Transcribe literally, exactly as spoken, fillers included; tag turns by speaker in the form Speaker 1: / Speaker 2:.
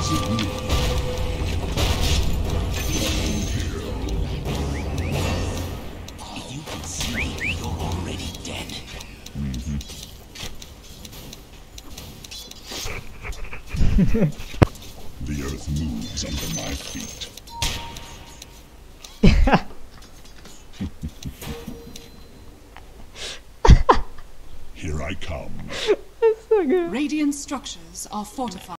Speaker 1: Disagree.
Speaker 2: You can see you're already dead.
Speaker 1: Mm-hmm. The earth moves under my feet. Here I come.
Speaker 3: That's so good.
Speaker 4: Radiant structures are fortified.